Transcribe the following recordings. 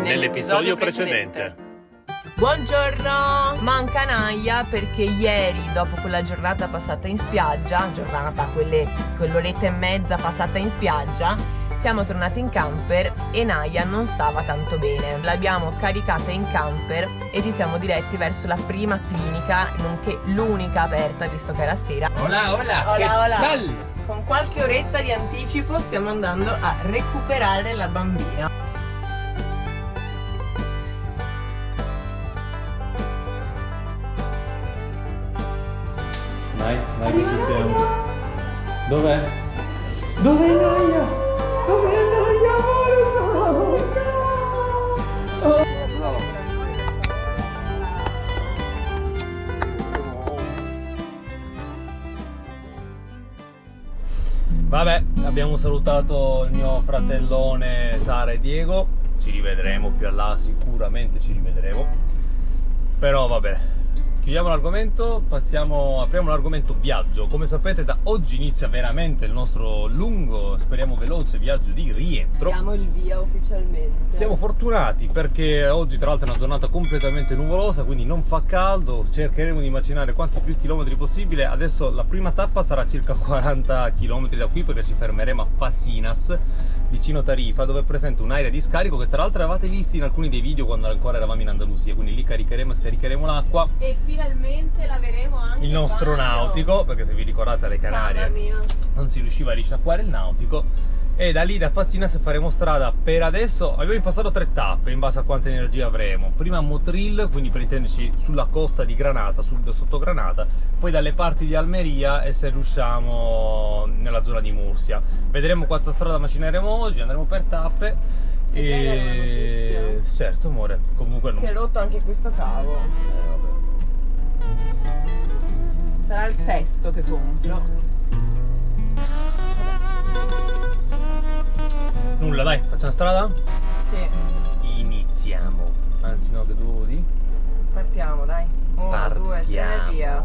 nell'episodio precedente. Buongiorno! Manca Naia perché ieri, dopo quella giornata passata in spiaggia, quell'oretta e mezza passata in spiaggia, siamo tornati in camper e Naia non stava tanto bene. L'abbiamo caricata in camper e ci siamo diretti verso la prima clinica, nonché l'unica aperta, visto che era sera. Hola, hola! Hola, hola! Tal? Con qualche oretta di anticipo stiamo andando a recuperare la bambina. Dai, che ci siamo. Dov'è? Dov'è Naia? Dov'è Naia, amore? Vabbè, abbiamo salutato il mio fratellone Sara e Diego. Ci rivedremo più là, sicuramente ci rivedremo. Però vabbè, chiudiamo l'argomento, apriamo l'argomento viaggio. Come sapete, da oggi inizia veramente il nostro lungo, speriamo veloce, viaggio di rientro. Diamo il via ufficialmente. Siamo fortunati perché oggi tra l'altro è una giornata completamente nuvolosa, quindi non fa caldo, cercheremo di macinare quanti più chilometri possibile. Adesso la prima tappa sarà circa 40 km da qui, perché ci fermeremo a Fasinas, vicino Tarifa, dove è presente un'area di scarico che tra l'altro avevate visto in alcuni dei video quando ancora eravamo in Andalusia, quindi lì caricheremo e scaricheremo l'acqua. E finalmente laveremo anche il nostro nautico, perché se vi ricordate alle Canarie non si riusciva a risciacquare il nautico. E da lì, da Fasinas, faremo strada. Per adesso abbiamo impassato 3 tappe in base a quanta energia avremo. Prima a Motril, quindi per intenderci sulla costa di Granata, sotto Granata, poi dalle parti di Almeria e se riusciamo nella zona di Mursia. Vedremo quanta strada macineremo oggi, andremo per tappe. E certo, amore, comunque non... Si è rotto anche questo cavo. Vabbè. Sarà il 6° che compro. Nulla, dai, facciamo strada? Sì. Iniziamo. Anzi no, che dovevo dire? Partiamo, dai. 1, 2, 3, via.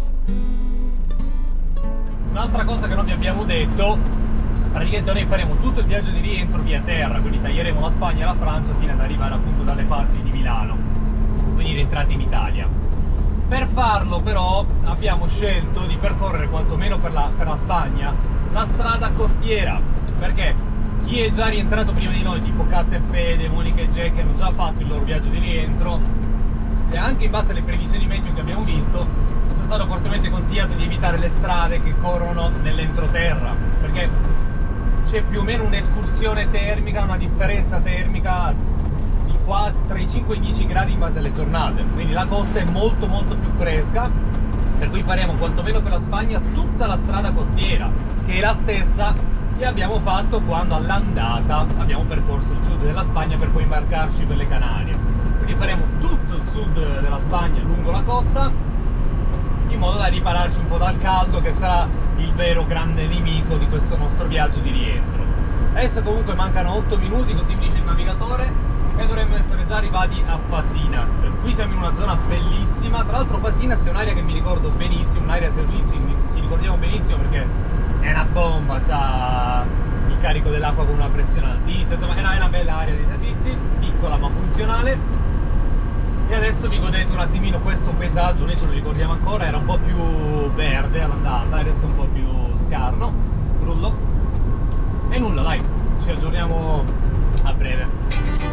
Un'altra cosa che non vi abbiamo detto, praticamente noi faremo tutto il viaggio di rientro via terra, quindi taglieremo la Spagna e la Francia fino ad arrivare appunto dalle parti di Milano, quindi rientrati in Italia. Per farlo però abbiamo scelto di percorrere quantomeno per la Spagna la strada costiera, perché chi è già rientrato prima di noi, tipo Kat e Fede, Monica e Jack, hanno già fatto il loro viaggio di rientro, e anche in base alle previsioni meteo che abbiamo visto è stato fortemente consigliato di evitare le strade che corrono nell'entroterra, perché c'è più o meno un'escursione termica, una differenza termica di quasi tra i 5 e i 10 gradi in base alle giornate, quindi la costa è molto più fresca, per cui faremo quantomeno per la Spagna tutta la strada costiera, che è la stessa che abbiamo fatto quando all'andata abbiamo percorso il sud della Spagna per poi imbarcarci per le Canarie. Quindi faremo tutto il sud della Spagna lungo la costa, in modo da ripararci un po' dal caldo, che sarà il vero grande nemico di questo nostro viaggio di rientro. Adesso comunque mancano 8 minuti, così mi dice il navigatore, e dovremmo essere già arrivati a Fasinas. Qui siamo in una zona bellissima, tra l'altro Fasinas è un'area che mi ricordo benissimo, un'area servizi, ci ricordiamo benissimo perché è una bomba, c'ha il carico dell'acqua con una pressione altissima, insomma è una bella area di servizi, piccola ma funzionale. E adesso vi godete un attimino questo paesaggio, noi ce lo ricordiamo ancora, era un po' più verde all'andata, adesso è un po' più scarno, crullo. E nulla, dai, ci aggiorniamo a breve.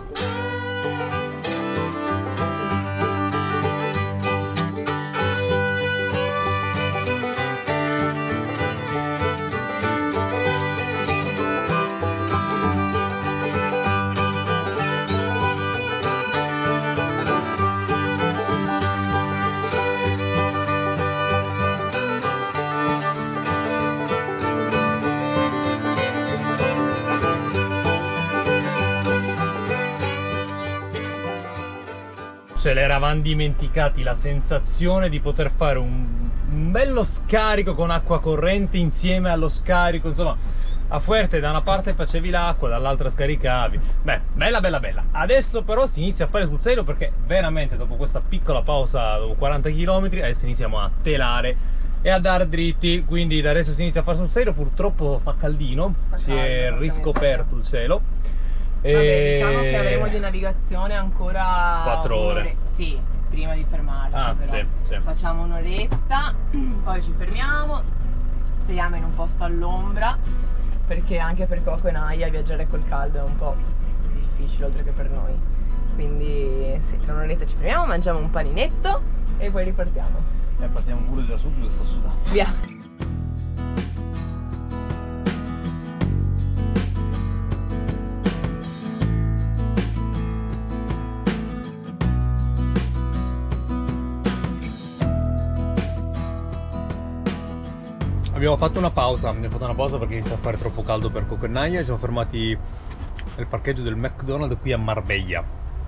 Ce l'eravamo dimenticati la sensazione di poter fare un bello scarico con acqua corrente insieme allo scarico, insomma a Fuerte da una parte facevi l'acqua, dall'altra scaricavi. Beh, bella. Adesso però si inizia a fare sul serio, perché veramente dopo questa piccola pausa, dopo 40 km, adesso iniziamo a telare e a dar dritti, quindi da adesso si inizia a fare sul serio. Purtroppo fa caldino, si è riscoperto il cielo Vabbè, diciamo che avremo di navigazione ancora 4 ore. Sì, prima di fermarci, però. Sì. Facciamo un'oretta, poi ci fermiamo, speriamo in un posto all'ombra, perché anche per Coco e Naya viaggiare col caldo è un po' difficile, oltre che per noi. Quindi sì, tra un'oretta ci fermiamo, mangiamo un paninetto e poi ripartiamo. Partiamo pure da subito, sto sudando. Via! Abbiamo fatto una pausa, perché inizia a fare troppo caldo per Coco e Naya e siamo fermati nel parcheggio del McDonald's qui a Marbella.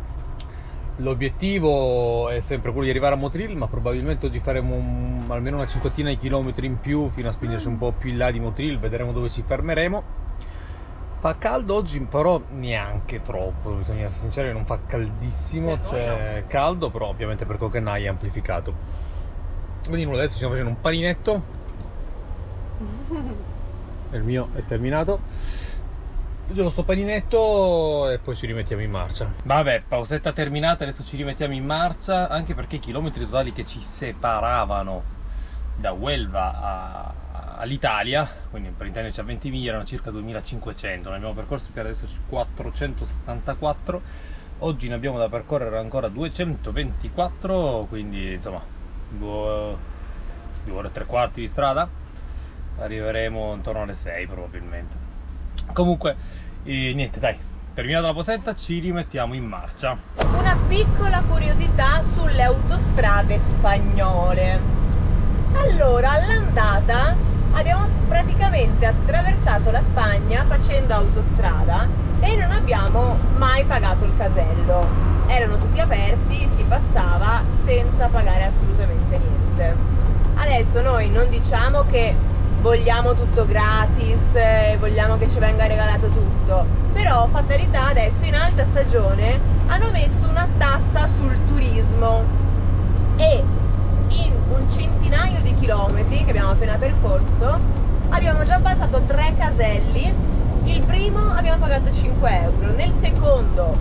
L'obiettivo è sempre quello di arrivare a Motril, ma probabilmente oggi faremo almeno una cinquantina di chilometri in più fino a spingerci un po' più in là di Motril, vedremo dove ci fermeremo. Fa caldo oggi, però neanche troppo, bisogna essere sinceri, non fa caldissimo, c'è caldo, però ovviamente per Coco e Naya è amplificato. Quindi noi adesso stiamo facendo un paninetto. Il mio è terminato. Facciamo sto paninetto e poi ci rimettiamo in marcia. Vabbè, pausetta terminata, adesso ci rimettiamo in marcia, anche perché i chilometri totali che ci separavano da Huelva all'Italia, quindi per intenderci a 20 miglia, erano circa 2500. Ne abbiamo percorso per adesso 474. Oggi ne abbiamo da percorrere ancora 224, quindi insomma 2 ore e 3/4 di strada. Arriveremo intorno alle 6 probabilmente. Comunque niente, dai, terminata la posetta ci rimettiamo in marcia. Una piccola curiosità sulle autostrade spagnole. Allora, all'andata abbiamo praticamente attraversato la Spagna facendo autostrada e non abbiamo mai pagato il casello. Erano tutti aperti, si passava senza pagare assolutamente niente. Adesso noi non diciamo che vogliamo tutto gratis, vogliamo che ci venga regalato tutto, però fatalità adesso in alta stagione hanno messo una tassa sul turismo e in un centinaio di chilometri che abbiamo appena percorso abbiamo già passato 3 caselli. Il primo abbiamo pagato 5 euro, nel secondo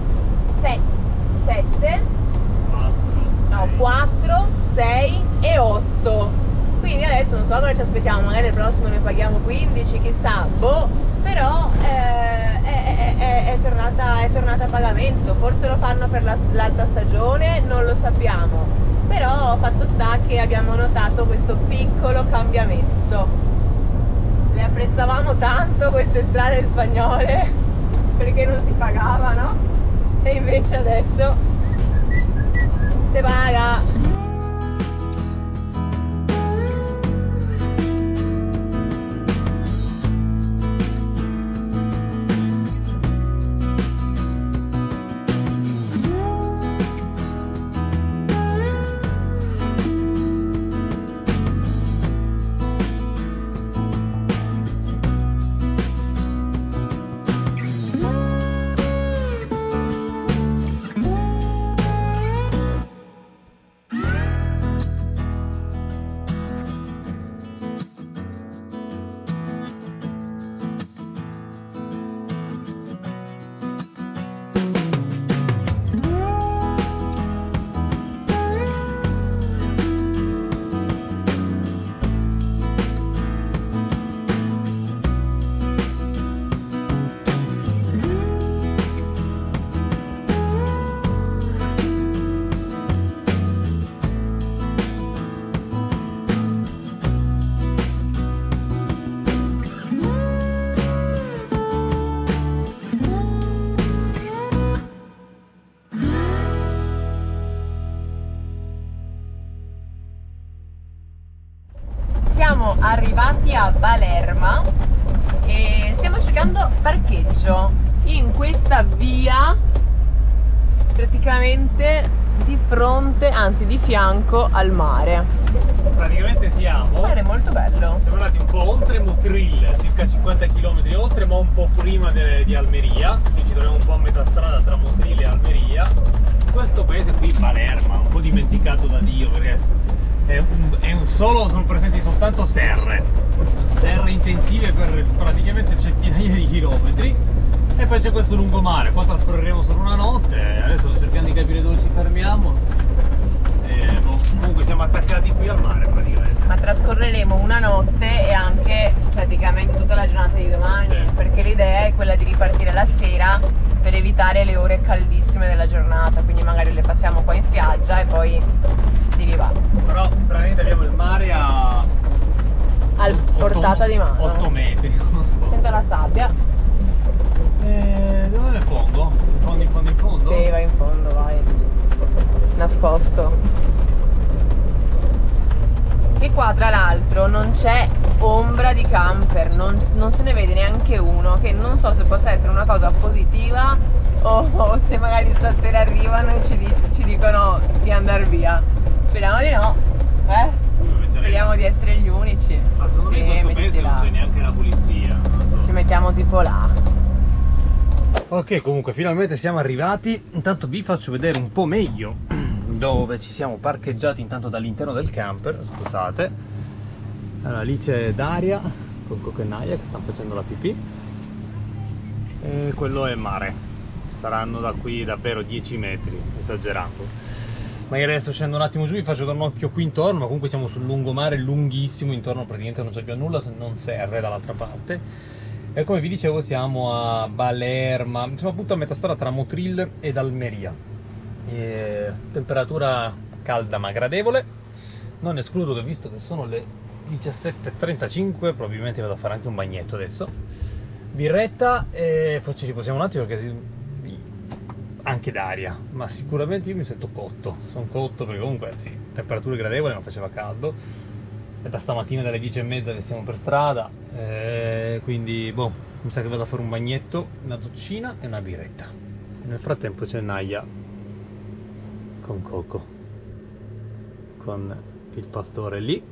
7, no, 4, 6 e 8. Quindi adesso non so cosa ci aspettiamo, magari il prossimo ne paghiamo 15, chissà, boh, però è tornata a pagamento. Forse lo fanno per l'alta stagione, non lo sappiamo, però fatto sta che abbiamo notato questo piccolo cambiamento. Le apprezzavamo tanto queste strade spagnole perché non si pagavano e invece adesso si paga. Siamo arrivati a Balerma e stiamo cercando parcheggio in questa via praticamente di fronte, anzi di fianco al mare. Praticamente siamo È molto bello. Siamo andati un po' oltre Motril, circa 50 km oltre, ma un po' prima di Almeria. Quindi ci troviamo un po' a metà strada tra Motril e Almeria. Questo paese qui, Balerma, un po' dimenticato da Dio, perché sono presenti soltanto serre intensive per praticamente centinaia di chilometri, e E poi c'è questo lungomare, qua trascorreremo solo una notte, adesso cerchiamo di capire dove ci fermiamo. E, boh, comunque siamo attaccati qui al mare praticamente. Ma trascorreremo una notte e anche praticamente tutta la giornata di domani, Sì. perché l'idea è quella di ripartire la sera per evitare le ore caldissime della giornata, quindi magari le passiamo qua in spiaggia e poi si riva. Però praticamente abbiamo il mare a Portata di mano. 8 metri, non so. Sento la sabbia. Dove le pongo? In fondo? Sì, vai in fondo, vai. Nascosto. Che qua tra l'altro non c'è ombra di camper, non se ne vede neanche uno, che non so se possa essere una cosa positiva o se magari stasera arrivano e ci dicono di andare via. Speriamo di no, Speriamo di essere gli unici. Ma secondo me in questo paese non c'è neanche la polizia, non so. Ci mettiamo tipo là. Ok, comunque finalmente siamo arrivati. Intanto vi faccio vedere un po' meglio dove ci siamo parcheggiati intanto dall'interno del camper. Scusate. Allora lì c'è Daria con Coco e Naya che stanno facendo la pipì. E quello è mare. Saranno da qui davvero 10 metri, esagerando. Magari adesso scendo un attimo giù, vi faccio dare un occhio qui intorno, ma comunque siamo sul lungomare lunghissimo, intorno praticamente non c'è più nulla se non serre dall'altra parte. E come vi dicevo siamo a Balerma, siamo appunto a metà strada tra Motril ed Almeria. Temperatura calda ma gradevole, non escludo che visto che sono le 17:35 probabilmente vado a fare anche un bagnetto adesso. Birretta e poi ci riposiamo un attimo perché anche d'aria, ma sicuramente io mi sento cotto, sono cotto perché comunque sì, temperature gradevoli ma faceva caldo. È da stamattina dalle 10:30 che siamo per strada, quindi boh, mi sa che vado a fare un bagnetto, una doccina e una birretta. Nel frattempo c'è Naya con Coco, con il pastore lì.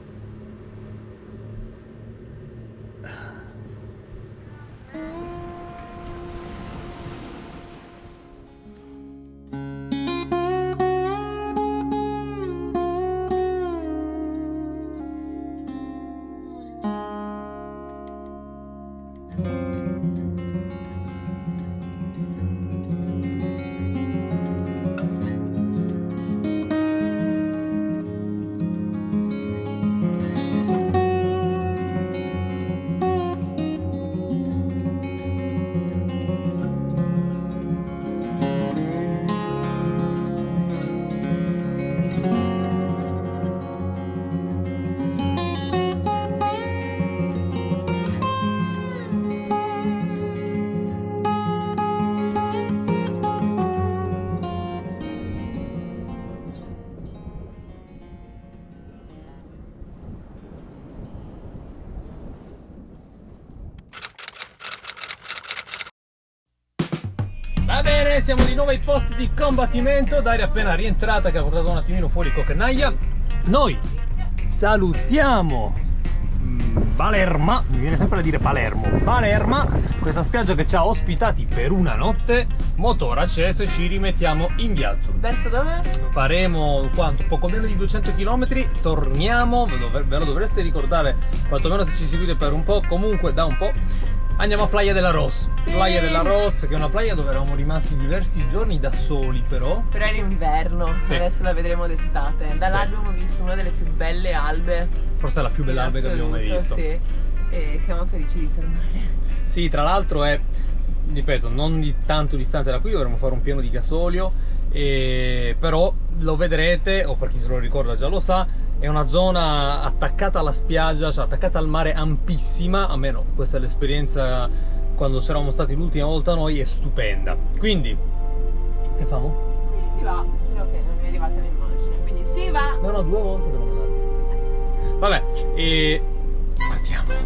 Va bene, siamo di nuovo ai posti di combattimento. Daria appena rientrata che ha portato un attimino fuori Coco e Naya. Noi salutiamo Balerma, mi viene sempre da dire Palermo. Balerma, questa spiaggia che ci ha ospitati per una notte. Motore acceso e ci rimettiamo in viaggio. Verso dove? Faremo quanto? Poco meno di 200 km. Torniamo, ve lo dovreste ricordare quantomeno se ci seguite per un po', comunque da un po'. Andiamo a Playa de la Ros. Sì. Playa de la Ros, che è una playa dove eravamo rimasti diversi giorni da soli però. Però era inverno, sì. Adesso la vedremo d'estate. Da là abbiamo visto una delle più belle albe. Forse è la più bella albe che abbiamo mai visto. Sì. E siamo felici di tornare. Sì, tra l'altro è, ripeto, non di tanto distante da qui, dovremo fare un pieno di gasolio, però lo vedrete, o per chi se lo ricorda già lo sa, è una zona attaccata alla spiaggia, cioè attaccata al mare, ampissima, almeno questa è l'esperienza quando c'eravamo stati l'ultima volta noi, è stupenda. Quindi, che famo? Si va, se no che non mi è arrivata l'immagine, quindi si va! No, 2 volte devo andare. Vabbè, e partiamo.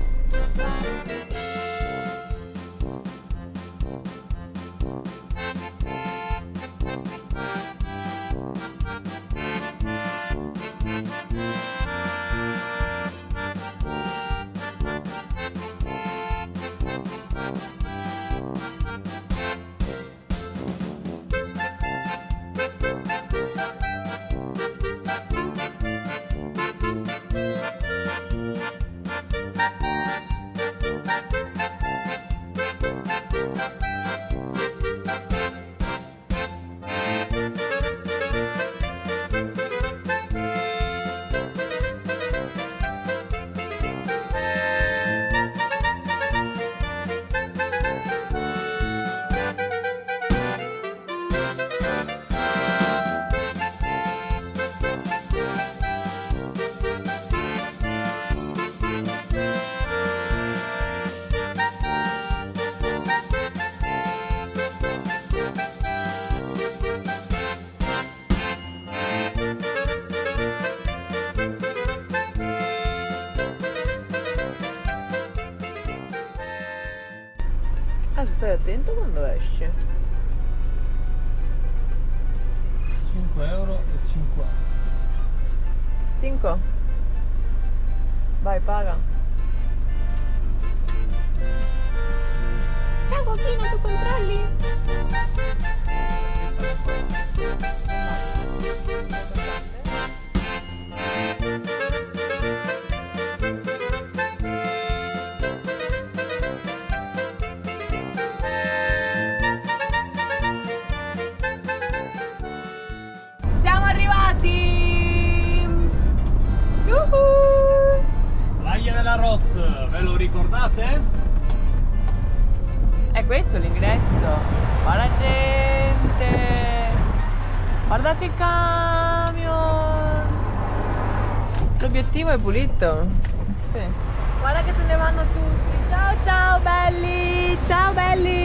Stai attento quando esce. 5,50 €. 5. Vai, paga. Ciao Cochino, tu controlli? Siamo arrivati! Playa della Ros, ve lo ricordate? È questo l'ingresso. Guarda gente! Guardate il camion! L'obiettivo è pulito. Sì. Guarda che se ne vanno tutti. Ciao ciao belli! Ciao belli!